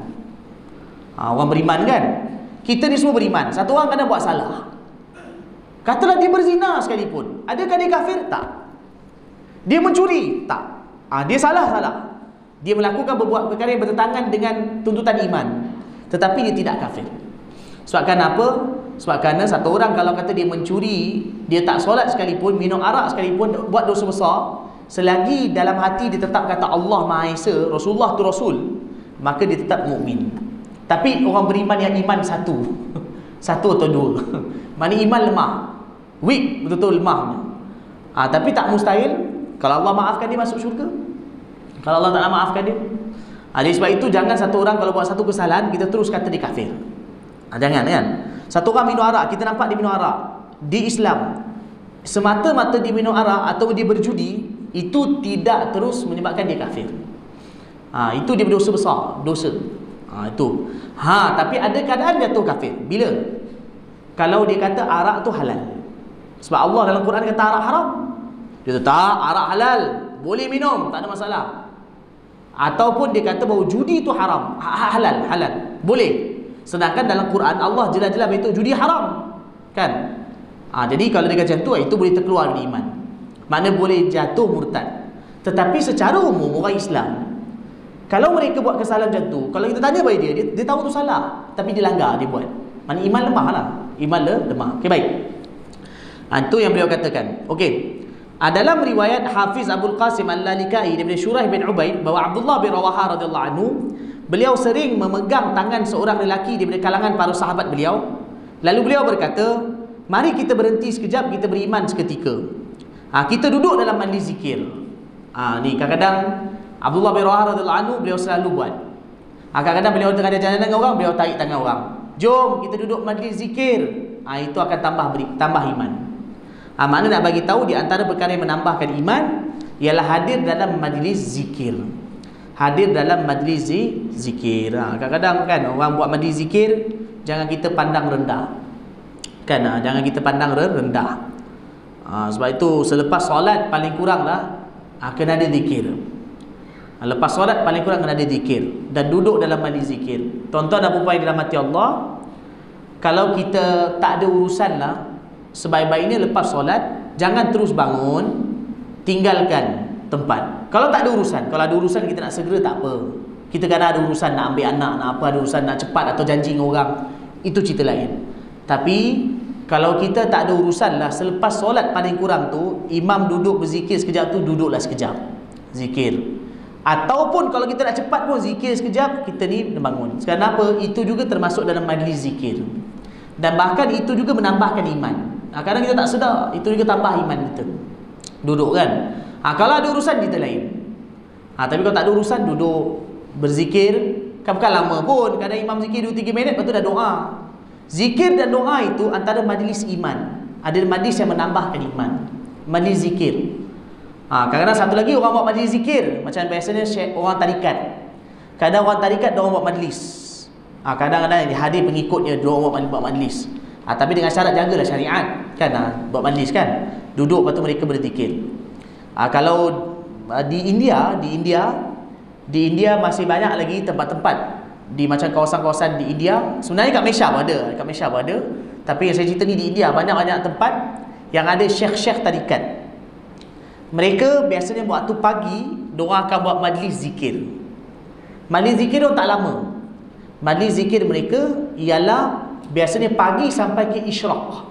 Orang beriman kan, kita ni semua beriman. Satu orang kadang buat salah, katalah dia berzina sekalipun, adakah dia kafir? Tak. Dia mencuri? Tak. Dia salah. Dia melakukan berbuat perkara yang bertentangan dengan tuntutan iman, tetapi dia tidak kafir. Sebabkan apa? Sebab kerana satu orang kalau kata dia mencuri, dia tak solat sekalipun, minum arak sekalipun, buat dosa besar, selagi dalam hati dia tetap kata Allah Maha Esa, Rasulullah tu Rasul, maka dia tetap mukmin. Tapi orang beriman yang iman satu atau dua, mana iman lemah, weak, betul-betul lemah. Tapi tak mustahil kalau Allah maafkan dia masuk syurga, kalau Allah tak maafkan dia. Jadi sebab itu jangan satu orang kalau buat satu kesalahan kita terus kata dia kafir. Jangan kan. Satu orang minum arak, kita nampak dia minum arak di Islam, semata-mata dia minum arak atau dia berjudi, itu tidak terus menyebabkan dia kafir. Itu dia berdosa besar, dosa. Itu. Tapi ada keadaan dia tu kafir. Bila? Kalau dia kata arak tu halal. Sebab Allah dalam Quran kata arak haram. Dia kata tak, arak halal, boleh minum, tak ada masalah. Ataupun dia kata bahawa judi tu haram, halal, boleh. Sedangkan dalam Quran Allah jelas-jelas beritahu judi haram. Kan? Jadi kalau dia kata macam tu, itu boleh terkeluar dari iman. Makna boleh jatuh murtad. Tetapi secara umum orang Islam, kalau mereka buat kesalahan macam tu, kalau kita tanya pada dia tahu tu salah, tapi dia langgar, dia buat. Makna iman lemah lah. Iman lemah. Okey, baik. Itu yang beliau katakan. Okey. Dalam riwayat Hafiz Abul Qasim Al-Lalikai daripada Shuraih bin Ubaid bahawa Abdullah bin Rawahah radhiyallahu anhu, beliau sering memegang tangan seorang lelaki daripada kalangan para sahabat beliau. Lalu beliau berkata, mari kita berhenti sekejap, kita beriman seketika. Kita duduk dalam majlis zikir. Ni kadang-kadang Abdullah bin Rawahah radhiyallahu anhu beliau selalu buat. Kadang-kadang beliau tengah jalan dengan orang, beliau tarik tangan orang. Jom kita duduk majlis zikir. Itu akan tambah iman. Makna nak bagi tahu di antara perkara yang menambahkan iman ialah hadir dalam majlis zikir. Hadir dalam majlis zikir. Kadang-kadang kan orang buat majlis zikir, jangan kita pandang rendah. Kan, jangan kita pandang rendah. Sebab itu selepas solat paling kurang lah kena ada zikir. Lepas solat paling kurang kena ada zikir dan duduk dalam majlis zikir. Tuan-tuan dan puan yang dirahmati Allah, kalau kita tak ada urusan lah, sebaik-baiknya lepas solat jangan terus bangun, tinggalkan tempat. Kalau tak ada urusan, kalau ada urusan kita nak segera tak apa. Kita kadang ada urusan nak ambil anak, nak apa, ada urusan nak cepat atau janji dengan orang, itu cerita lain. Tapi kalau kita tak ada urusan lah, selepas solat paling kurang tu imam duduk berzikir sekejap tu, duduklah sekejap zikir. Ataupun kalau kita nak cepat pun zikir sekejap, kita ni bangun. Kenapa? Itu juga termasuk dalam majlis zikir. Dan bahkan itu juga menambahkan iman. Kadang kita tak sedar, itu juga tambah iman kita. Duduk kan. Kalau ada urusan kita lain. Tapi kalau tak ada urusan, duduk berzikir. Kan bukan lama pun. Kadang imam zikir 2-3 minit, lepas tu dah doa. Zikir dan doa itu antara majlis iman. Ada majlis yang menambahkan iman, majlis zikir. Kadang-kadang satu lagi orang buat majlis zikir, macam biasanya orang tarikat. Kadang orang tarikat dia orang buat majlis. Kadang-kadang hadir pengikutnya dia orang buat majlis. Tapi dengan syarat jagalah syariat kan, buat majlis kan. Duduk lepas tu mereka berzikir. Kalau di India masih banyak lagi tempat-tempat di macam kawasan-kawasan di India. Sebenarnya kat Malaysia pun ada, tapi yang saya cerita ni di India banyak-banyak tempat yang ada syekh-syekh tarikat. Mereka biasanya waktu pagi diorang akan buat majlis zikir. Majlis zikir diorang tak lama. Majlis zikir mereka ialah biasanya pagi sampai ke isyraq.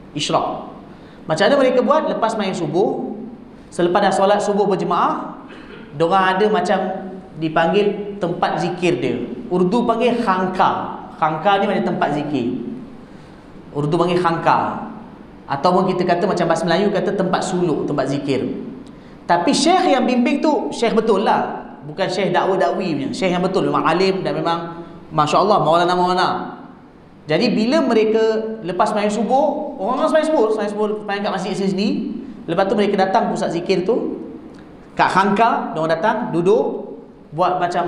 Macam mana mereka buat? Lepas main subuh, selepas dah solat subuh berjemaah, diorang ada macam dipanggil tempat zikir dia. Urdu panggil khanqa. Khanqa ni macam tempat zikir. Urdu panggil khanqa. Ataupun kita kata macam bahasa Melayu kata tempat suluk, tempat zikir. Tapi syekh yang bimbing tu syekh betul lah, bukan syekh dakwa-dakwi punya. Syekh yang betul, memang alim dan memang masya-Allah, maulana. Jadi bila mereka lepas sembahyang subuh, orang sembahyang subuh sembahyang kat masjid sini. Lepas tu mereka datang pusat zikir tu kat khanqa, diorang datang duduk buat macam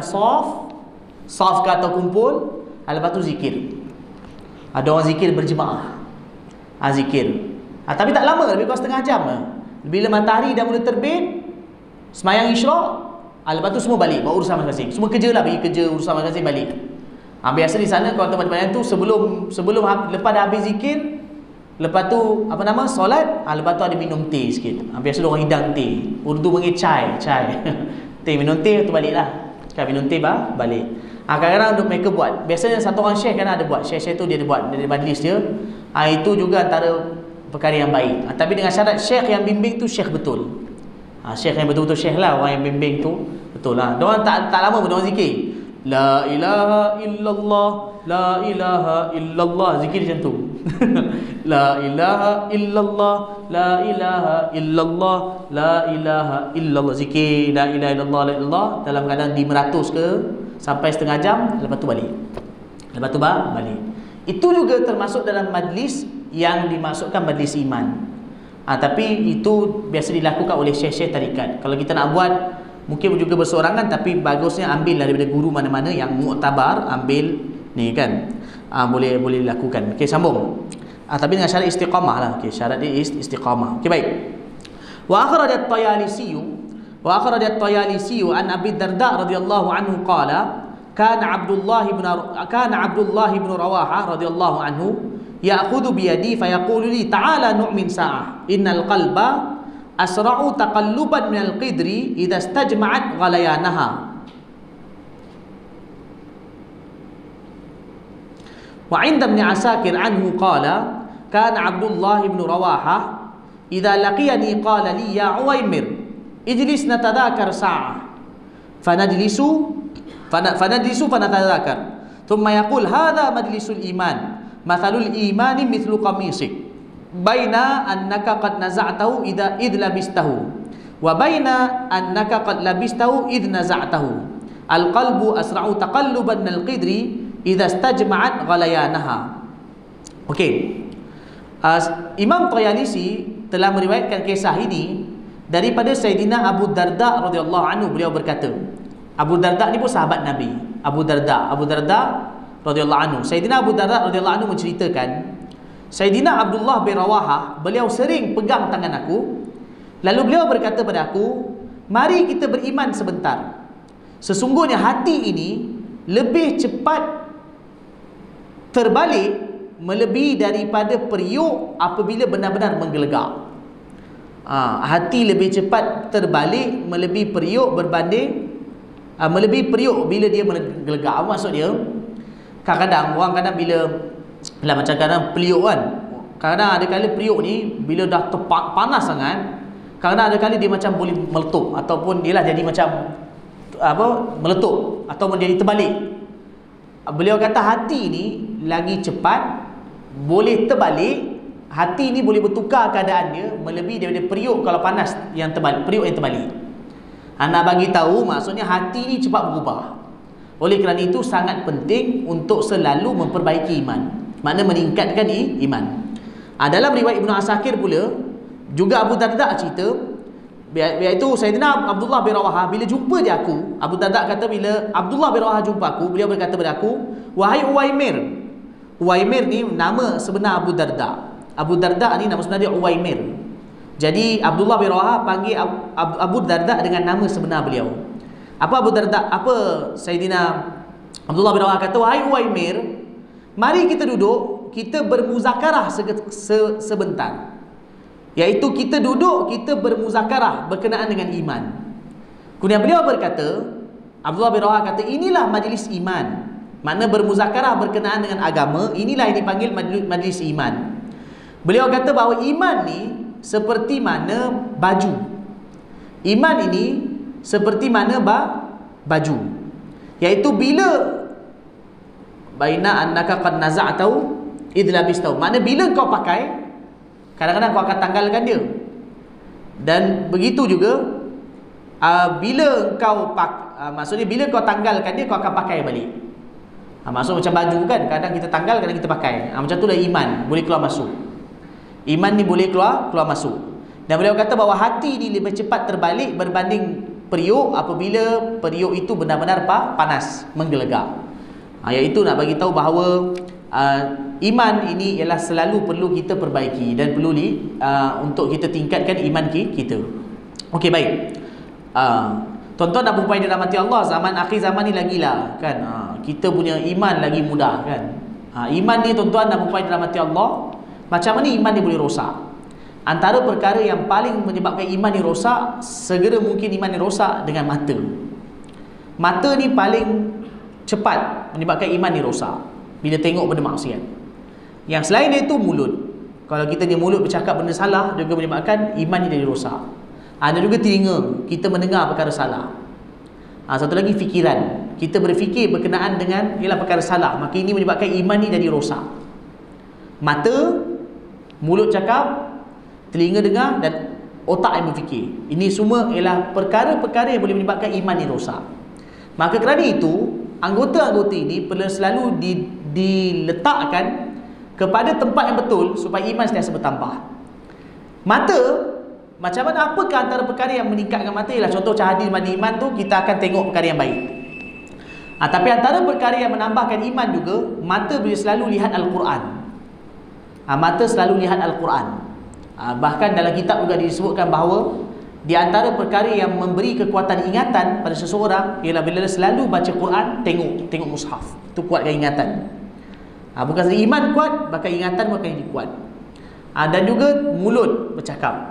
saf ke atau kumpul. Lepas tu zikir. Ada orang zikir berjemaah. Zikir. Tapi tak lama, lebih kurang setengah jam lah. Bila matahari dah mula terbit, semayang isyraq, lepas tu semua balik buat urusan masing-masing. Semua kerja lah, pergi kerja, urusan masing-masing, balik. Biasa di sana kalau tempat-tempat tu sebelum lepas dah habis zikir, lepas tu solat, lepas tu ada minum teh sikit. Biasa orang hidang teh. Urdu panggil chai. Teh, minum teh tu baliklah. Kan minum teh balik. Kadang-kadang untuk mereka buat. Biasanya satu orang syekh kan ada buat. Syekh tu dia ada buat dari majlis dia. Itu juga antara perkara yang baik. Tapi dengan syarat syekh yang bimbing tu syekh betul. Syekh yang betul-betul syekh lah, orang yang bimbing tu betul lah. Diorang tak lama pun diorang zikir. La ilaha illallah, la ilaha illallah, zikir macam tu. La ilaha illallah, la ilaha illallah, la ilaha illallah, zikir la ilaha illallah, la ilallah dalam keadaan 500 ke sampai setengah jam, lepas tu balik. Itu juga termasuk dalam majlis yang dimasukkan majlis iman. Tapi itu biasa dilakukan oleh syekh-syekh tarikat. Kalau kita nak buat, mungkin juga bersorangan, tapi bagusnya ambil daripada guru mana-mana yang muktabar, ambil ni kan. Boleh lakukan. Okey, sambung. Tapi dengan syarat istiqamah lah. Okey, syarat dia istiqamah. Okey, baik. Wa akhrajat Tayalisi an Abi Darda radhiyallahu anhu qala kana Abdullah ibn Rawahah radhiyallahu anhu ya'khudhu bi yadi fa yaqulu li ta'ala nu'min sa'ah innal qalba asra'u taqalluban minal qidri idza istajma'at ghalayanaha wa 'inda Ibn Asakir anhu qala kana Abdullah ibn Rawahah idza laqiyani qala li ya Uwaimir ijlis natadhakar sa'ah fanajlisu fanatadhakar thumma yaqul hadha majlisul iman mathalul imani mithlu qamisik baina annaka qad naza'tahu idh labistahu wa baina annaka qad labistahu idh naza'tahu al-qalbu asra'u taqalluban minal qidri idza istajma'at ghalayanaha. Okey, Imam Tayalisi telah meriwayatkan kisah ini daripada Sayyidina Abu Darda radhiyallahu anhu. Beliau berkata, Abu Darda ni pun sahabat Nabi. Abu Darda radhiyallahu anhu. Sayyidina Abu Darda radhiyallahu anhu menceritakan, Sayyidina Abdullah bin Rawahah, beliau sering pegang tangan aku, lalu beliau berkata pada aku, mari kita beriman sebentar. Sesungguhnya hati ini lebih cepat terbalik melebihi daripada periuk apabila benar-benar menggelegak. Hati lebih cepat terbalik melebihi periuk melebihi periuk bila dia menggelegak. Maksud dia, kadang-kadang orang kadang bila macam kadang periuk kan, kadang ada kali periuk ni bila dah panas sangat, kadang ada kali dia macam boleh meletup, ataupun dia lah jadi macam meletup ataupun jadi terbalik. Beliau kata hati ni lagi cepat boleh terbalik, hati ni boleh bertukar keadaan dia melebihi daripada periuk kalau panas yang terbalik, periuk yang terbalik. Nak bagi tahu maksudnya hati ni cepat berubah. Oleh kerana itu sangat penting untuk selalu memperbaiki iman, makna meningkatkan iman. Dalam riwayat Ibnu Asakir pula juga Abu Darda cerita, iaitu Sayyidina Abdullah bin Rawahah bila jumpa dia aku, Abu Darda kata bila Abdullah bin Rawahah jumpa aku, beliau berkata kepada aku, wahai Uwaimir. Uwaimir ni nama sebenar Abu Darda. Abu Darda ni nama sebenar dia Uwaimir. Jadi Abdullah bin Rawahah panggil Abu Darda dengan nama sebenar beliau. Apa Sayyidina Abdullah bin Rawahah kata, wahai Uwaimir, mari kita duduk, kita bermuzakarah sebentar. Iaitu kita duduk, kita bermuzakarah berkenaan dengan iman. Kemudian beliau berkata, Abdullah bin Rawahah kata, inilah majlis iman. Makna bermuzakarah berkenaan dengan agama, inilah yang dipanggil majlis iman. Beliau kata bahawa iman ni seperti mana baju. Iman ini seperti mana baju. Iaitu bila baina annaka qad naza'tahu idh labistahu. Makna bila kau pakai, kadang-kadang kau akan tanggalkan dia. Dan begitu juga bila kau maksudnya bila kau tanggalkan dia, kau akan pakai balik. Maksud macam baju kan, kadang kita tanggal, kadang kita pakai. Macam itulah iman, boleh keluar masuk. Iman ni boleh keluar masuk. Dan beliau kata bahawa hati ni lebih cepat terbalik berbanding periuk apabila periuk itu benar-benar panas, menggelegak. Iaitu nak bagi tahu bahawa iman ini ialah selalu perlu kita perbaiki dan perlu untuk kita tingkatkan iman kita. Okey, baik. Tuan-tuan dan puan-puan dirahmati Allah, zaman akhir zaman ni lagilah kan, kita punya iman lagi mudah kan. Iman ni tuan-tuan dan puan-puan dirahmati Allah, macam mana iman ni boleh rosak? Antara perkara yang paling menyebabkan iman ni rosak, segera mungkin iman ni rosak dengan mata. Mata ni paling cepat menyebabkan iman ni rosak bila tengok benda maksiat. Yang selain itu mulut. Kalau kita ni mulut bercakap benda salah juga menyebabkan iman ni jadi rosak. Ada juga telinga, kita mendengar perkara salah. Satu lagi fikiran, kita berfikir berkenaan dengan ialah perkara salah, maka ini menyebabkan iman ni jadi rosak. Mata, mulut cakap, telinga dengar dan otak yang berfikir. Ini semua ialah perkara-perkara yang boleh menyebabkan iman ni rosak. Maka kerana itu, anggota-anggota ini perlu selalu diletakkan kepada tempat yang betul supaya iman sentiasa bertambah. Mata, macam mana, apakah antara perkara yang meningkatkan mata? Ialah contoh cahaya mandi iman tu, kita akan tengok perkara yang baik. Tapi antara perkara yang menambahkan iman juga, mata boleh selalu lihat Al-Quran. Mata selalu lihat Al-Quran. Bahkan dalam kitab juga disebutkan bahawa di antara perkara yang memberi kekuatan ingatan pada seseorang ialah bila selalu baca Quran, tengok mushaf. Itu kuatkan ingatan. Bukan saja iman kuat, bahkan ingatan pun akan jadi kuat. Dan juga mulut bercakap.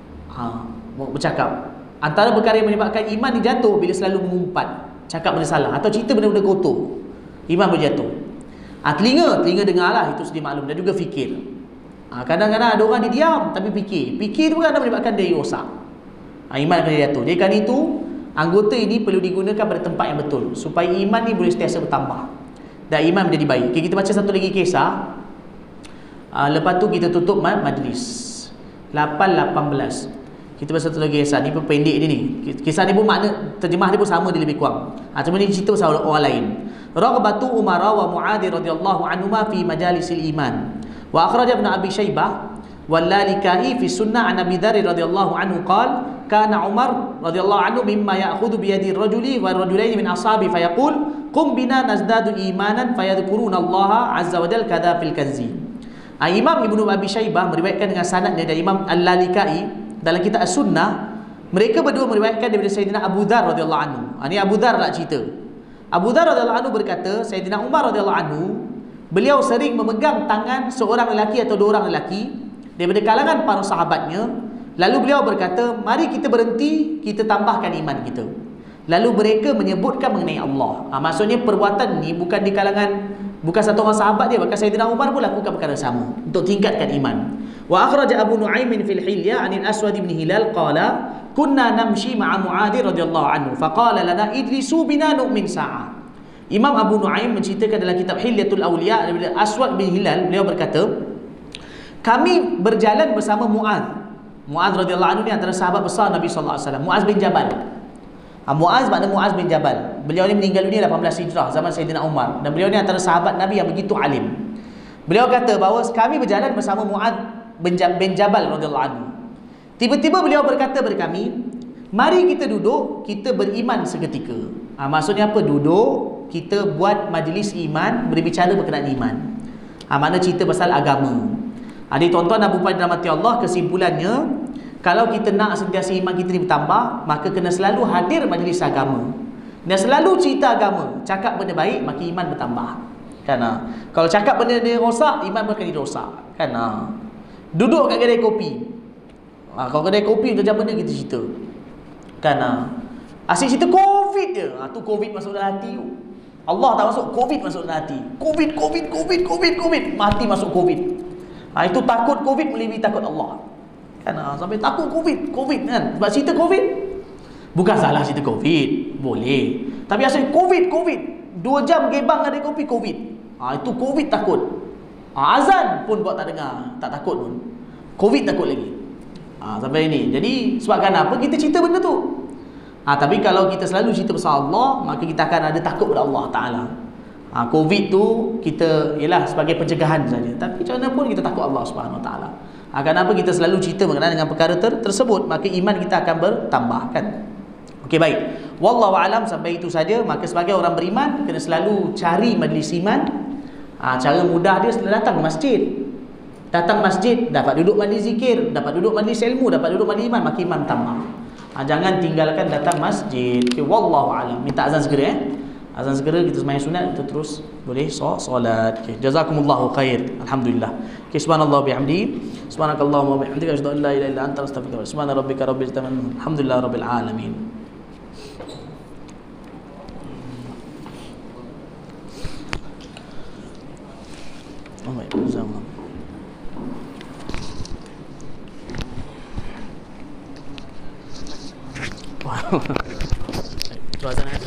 Antara perkara yang menyebabkan iman ni jatuh bila selalu mengumpat, cakap benda salah atau cerita benda-benda kotor, iman berjatuh. Telinga dengar lah, itu sedia maklum. Dan juga fikir. Kadang-kadang ada orang dia diam tapi fikir tu kan menyebabkan dia rosak. Iman akan jatuh. Jadi kerana itu, anggota ini perlu digunakan pada tempat yang betul supaya iman ni boleh sentiasa bertambah dan iman menjadi baik. Okay, kita baca satu lagi kisah. Lepas tu kita tutup majlis 8-18. Kita baca satu lagi kisah. Ni pun pendek dia ni. Kisah ni pun makna terjemah dia pun sama, dia lebih kurang. Cuma ni cerita pasal orang lain. Raghbatu Umar wa Mu'adh radhiyallahu anhuma fi majalisil iman. Wa akhraj Ibn Abi Shaybah Wallalikai fi sunnah an Abi Dzar radhiyallahu anhu qala kana Umar radhiyallahu anhu mimma ya'khudhu bi yadi ar-rajuli wa ar-rajulaini min ashabi fayaqul qum bina nazdadu imanan fayadhkuruna Allah azza wa jalla kadza fil kanzi. Imam Ibnu Abi Syaibah meriwayatkan dengan sanadnya dari Imam Al-Lalikai dalam kitab As-Sunnah. Mereka berdua meriwayatkan daripada Sayyidina Abu Dzar radhiyallahu anhu. Ini Abu Dzar nak cerita. Abu Dzar radhiyallahu anhu berkata, Sayyidina Umar radhiyallahu anhu, beliau sering memegang tangan seorang lelaki atau dua orang lelaki daripada kalangan para sahabatnya. Lalu beliau berkata, mari kita berhenti, kita tambahkan iman kita. Lalu mereka menyebutkan mengenai Allah. Maksudnya perbuatan ni bukan di kalangan, bukan satu orang sahabat dia, bahkan Sayyidina Umar pun lakukan perkara sama untuk tingkatkan iman. Wa akhraja Abu Nu'aim fil Hilya 'an al-Aswad bin Hilal qala kunna namshi ma'a Mu'adh radhiyallahu anhu faqala lana idrisu bina nu'min sa'ah. Imam Abu Nu'aim menceritakan dalam kitab Hilyatul Awliya daripada Aswad bin Hilal, beliau berkata, kami berjalan bersama Mu'adh. Mu'adh radhiyallahu anhu ni antara sahabat besar Nabi sallallahu alaihi wasallam, Mu'adh bin Jabal. Mu'adh makna Mu'adh bin Jabal. Beliau ni meninggal dunia 18 Hijrah zaman Sayyidina Umar, dan beliau ni antara sahabat Nabi yang begitu alim. Beliau kata bahawa kami berjalan bersama Mu'adh bin Jabal radhiyallahu anhu. Tiba-tiba beliau berkata kepada kami, mari kita duduk, kita beriman seketika. Maksudnya apa? Duduk, kita buat majlis iman, berbicara berkenaan iman. Makna cerita pasal agama. Adik tuan-tuan dan puan-puan dirahmati Allah, kesimpulannya, kalau kita nak sentiasa iman kita ni bertambah, maka kena selalu hadir majlis agama. Dan selalu cerita agama, cakap benda baik, maka iman bertambah. Kan? Kalau cakap benda dia rosak, iman akan dirosak. Kan? Duduk kat kedai kopi. Kalau kedai kopi macam benda kita cerita. Kan? Asyik cerita Covid je. Tu Covid masuk dalam hati tu. Allah tak masuk, Covid masuk dalam hati. Covid. Mati masuk Covid. Itu takut Covid melebihi takut Allah. Kan? Sampai takut Covid kan. Sebab cerita Covid, bukan salah cerita Covid, boleh. Tapi asyik Covid 2 jam gebang kedai kopi Covid. Itu Covid takut. Azan pun buat tak dengar, tak takut pun. Covid takut lagi. Sampai ini. Jadi sebabkan apa kita cerita benda tu? Tapi kalau kita selalu cerita pasal Allah, maka kita akan ada takut pada Allah Ta'ala. Covid tu kita ialah sebagai pencegahan saja. Tapi macam mana pun kita takut Allah Subhanahu Wa Ta'ala. Kenapa kita selalu cerita mengenai dengan perkara tersebut, maka iman kita akan bertambah kan. Okey, baik. Wallahu alam, sampai itu saja. Maka sebagai orang beriman kena selalu cari majlis iman. Cara mudah dia setelah datang ke masjid. Datang masjid, dapat duduk majlis zikir, dapat duduk majlis ilmu, dapat duduk majlis iman, maka iman tambah. Jangan tinggalkan datang masjid. Okay, wallahu alam. Minta azan segera Azan segera, kita sembahyang sunat, kita terus boleh solat. Okay. Jazakumullahu khair. Alhamdulillah. Okay, subhanallah bihamdi. Subhanakallahumma wa bihamdika asyhadu an la ilaha illa anta astaghfiruka wa atubu ilaik. Subhana rabbika rabbil izzati amma yasifun. Alhamdulillah rabbil alamin. Oh my God. Wow. Itu azan